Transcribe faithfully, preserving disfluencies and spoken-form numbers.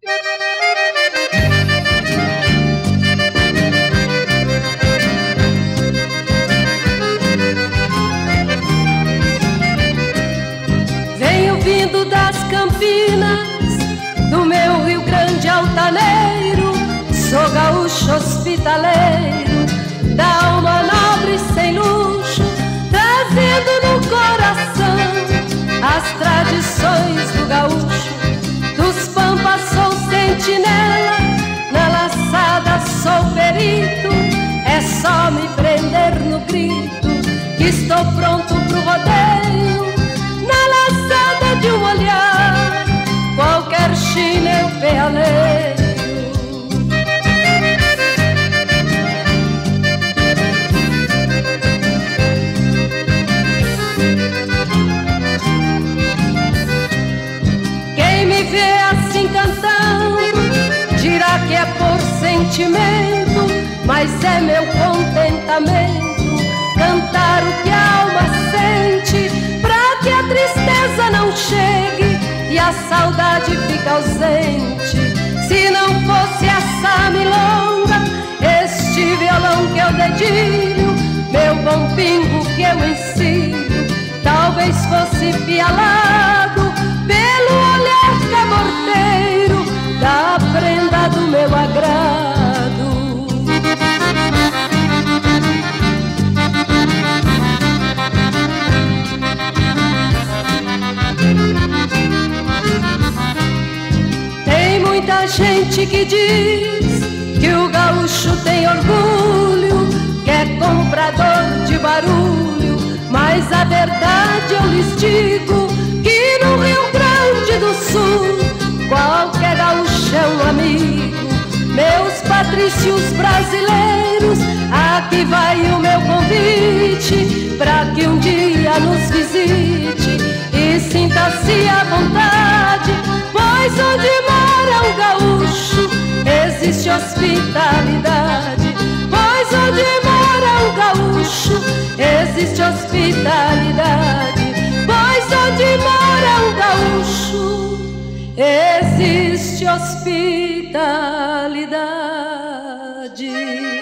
Venho vindo das Campinas, do meu Rio Grande altaneiro. Sou gaúcho hospitaleiro, da alma nobre sem luxo, trazendo no coração as tradições do gaúcho. Dos pampas sou sentinela, na laçada sou perito. É só me prender no grito que estou pronto pro rodeio. Na laçada de um olhar, qualquer china eu pealeio. Quem me vê assim cantando dirá que é por sentimento, mas é meu contentamento cantar o que a alma sente, pra que a tristeza não chegue e a saudade fique ausente. Se não fosse essa milonga, este violão que eu dedilho, meu bom pingo que eu ensino, talvez fosse pialado pelo olhar caborteiro da prenda do meu agrado. Tem muita gente que diz que o gaúcho tem orgulho, que é comprador de barulho, mas a verdade eu lhes digo que no Rio Grande do Sul qualquer gaúcho é um amigo. Meus patrícios brasileiros, aqui vai o meu convite, pra que um dia nos visite e sinta-se à vontade, pois onde mora um gaúcho existe hospitalidade. Pois onde mora um gaúcho existe hospitalidade. Pois onde mora um gaúcho existe hospitalidade.